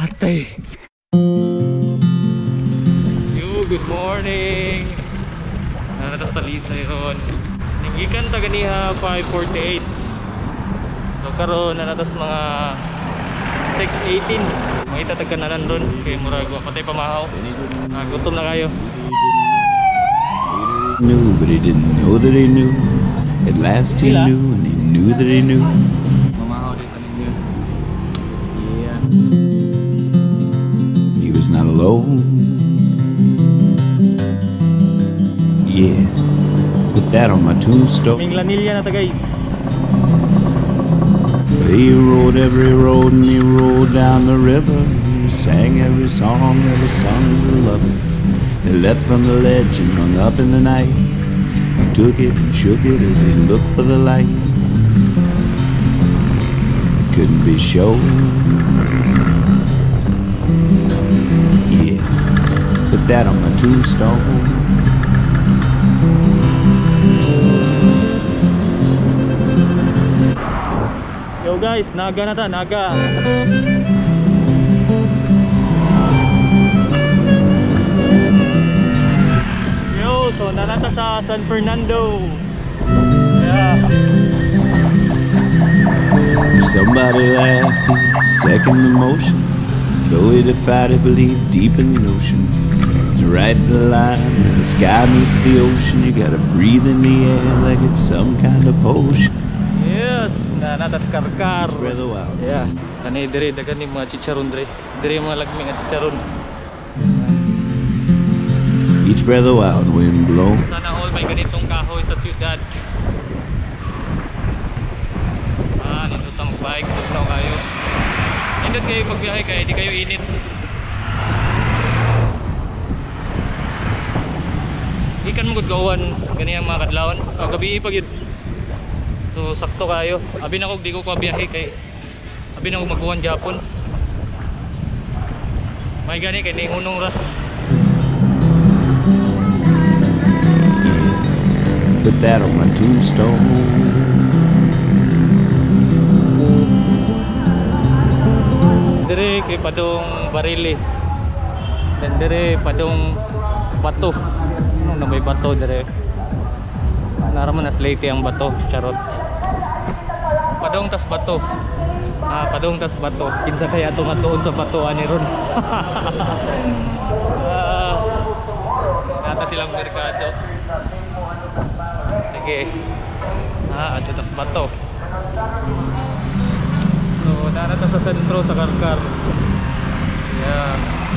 Patay. Yo, good morning. Naratas talisa yun. Ninggikan taganiha 5:48. So karon naratas mga 6:18. Makita tagkananan ron. Kaya murag patay pamahaw. Gutom na kayo. Knew, but he didn't know that he knew. At last he knew, and he knew that he knew. Mamahaw dito ninyo. Yeah. He was not alone. Yeah, put that on my tombstone. Ming lanilya na ta guys. He rode every road and he rode down the river. He sang every song that he sung to lovers. They leapt from the ledge and hung up in the night. He took it and shook it as he looked for the light. It couldn't be shown. Yeah, put that on my tombstone. Yo guys, naga na ta, naga. Yo, so nanata sa San Fernando. Yeah. Somebody laughed his second emotion, though he defied it, believed deep in the ocean. To ride the line where the sky meets the ocean, you gotta breathe in the air like it's some kind of potion. Yes, nanatas karkar. Spread the wild. Yeah, kani dire dagan ni mga chicharon dire. Dire mga lagming at chicharon. Each breath of wild wind blow. Sana all may ganitong kahoy sa syudad. Nindot ang bike, gusto kayo. Nindot kayo magbiyahe kaya di kayo init. Ikan mo gawan ganiyang mga kadlawon. Gabi pag yun. So sakto kayo. Abi na ko di ko biyahe kay abi na ko magkuhan Japon. May gani kay ni hunong ra. Put that on my tombstone. Dire kay padong barili. Dan dire padong bato. Ano na may bato dire. Naraman na slate ang bato, charot. Padong tas bato. Padong tas bato. Kinsa kaya itong atuon sa bato ani ron. Nata silang merkado. Sige. Ato tas bato. So, narata sa sentro sa Karkar. Yeah.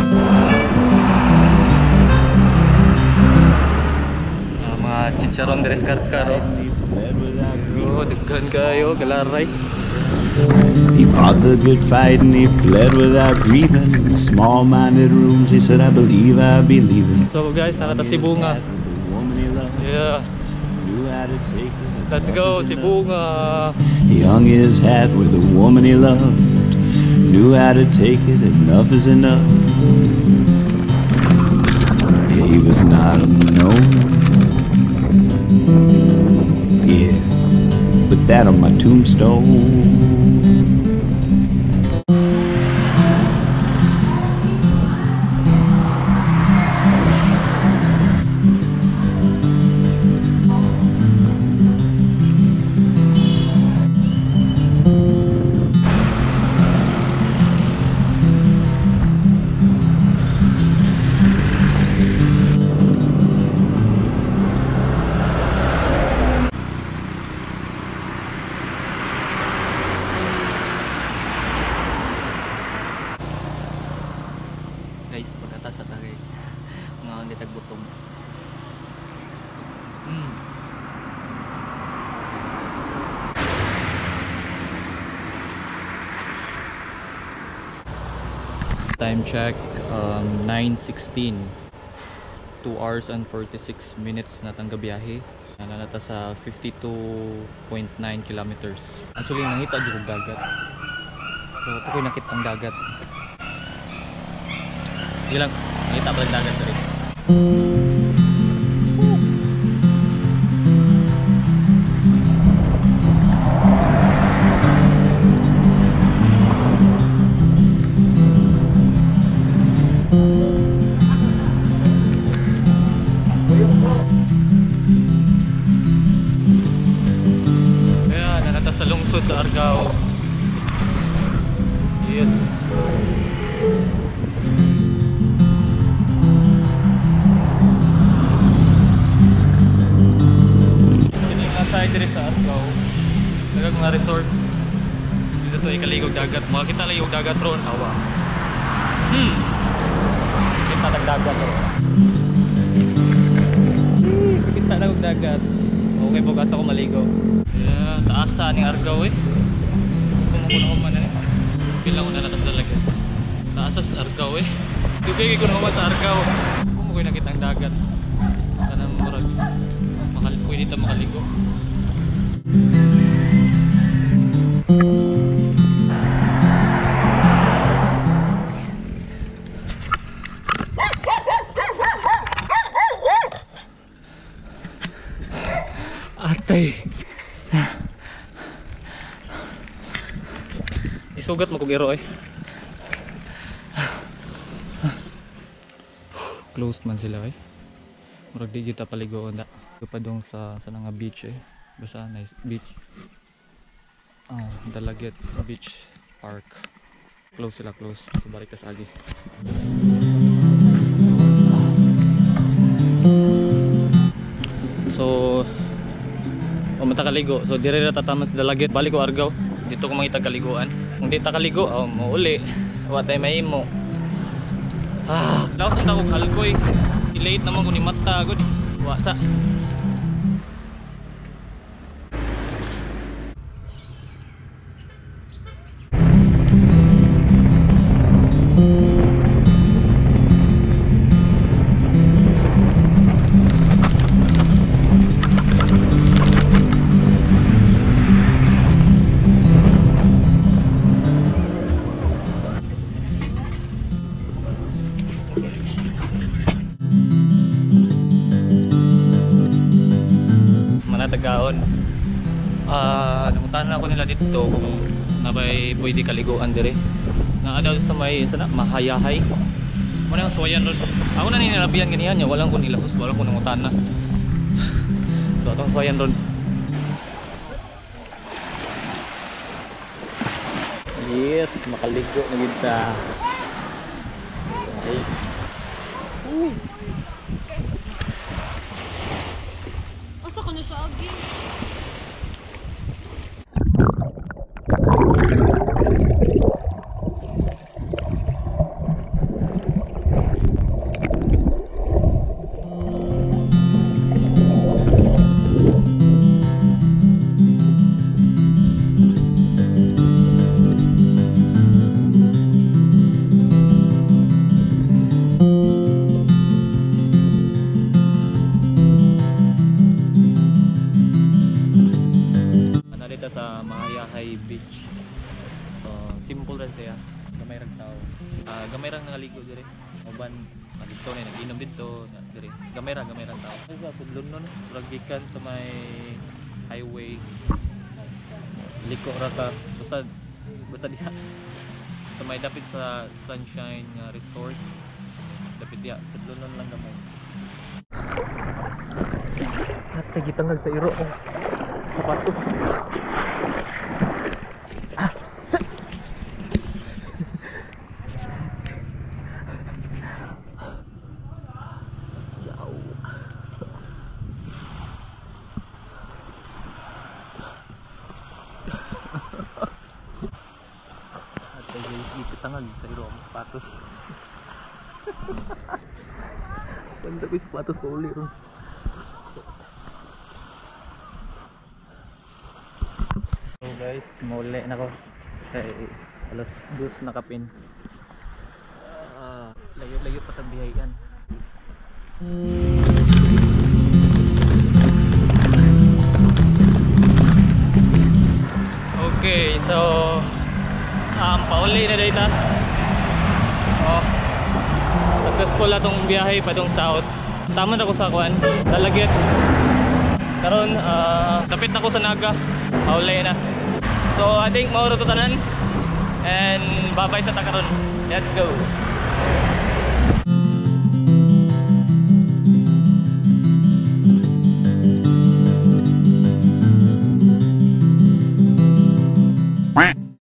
Mga chicharon dire sa Karkar. Oh, daghan kayo, galaray. He fought the good fight and he fled without grieving. In small-minded rooms he said, I believe I'll be leaving. So guys, narata si Bunga. Yeah. Let's go, si Bunga. He hung his hat with the woman he loved. Knew how to take it, enough is enough. Yeah, he was not alone. Yeah, put that on my tombstone. Guys, pagkatas ata guys. Ngaon di tagbutom. Time check 9:16. 2 hours and 46 minutes natang gabiyahe. Nanata sa 52.9 kilometers. Actually nangita jud og dagat. So ako nakita ang dagat. Ilang nakita ba ang dagat diri? malungsod sa Argao. Yes. Kini nga side diri sa Argao. Daghang mga resort. Dito to ikaligog dagat. Makita lang yung dagat ron, awa. Kita ng dagat ron. Kita ng dagat. Okay po kasi ako maligo. Yeah, taas sa aning Argao eh. Kumukuha ko man na eh. Bilang ko na natas lalagyan. Taas sa Argao eh. Dugay ko naman sa Argao. Kumukuha na kitang dagat. Sanang murag. Pwede dito makaligo. Atay. Isugat mo kong iro eh. Closed man sila eh. Murag di kita paligoon da. Padong sa nga beach eh. Basta nice beach. Dalaget Beach Park. Close sila, close. Balik ka sa agi. So mata kaligo. So dire ra tataman sa Dalaget. Balik ko Argao. Dito ko makita kaliguan. Kung di ta kaligo, mauli. Wa tay mahimo. Laos ta ko kalkoy. Late naman ko ni mata gud. Wasa. Manatagaon. Nanguntahan ako nila dito kung nabay pwede kaliguan dire. Naadaw sa may sana mahayahay. Muna yung suwayan ron. Ako na ninirabihan ganiyan niya, walang kun ilahos, walang kun nanguntahan na. So atong suwayan ron. Yes, makaligo na kita. Nice. Asa ko na siya agi? Sa Mahayahay Beach. So simple rin siya. Gamay rang tao. Gamay rang nangaligo dire. Uban dito na nag-inom dito dire. Gamay rang tao. Sa pudlon nun, ragikan sa may highway. Liko ra ka basta diha. Sa may dapit sa Sunshine Resort. Dapit diha, pudlon lang gamay. At gitangag sa iro ko. Sapatos. Tangag sa iro ang sapatos. Ganda ko yung sapatos ko uli ron. So guys, mauli na ko kay alas 2 na kapin. Layo-layo pa tabihayan. Okay, so pauli na dito. Successful na itong biyahe pa itong south. Tama na ako sa kuan Dalaget. Karon dapit na ko sa Naga. Pauli na. So I think mauro to tanan. And bye bye sa takaron. Let's go.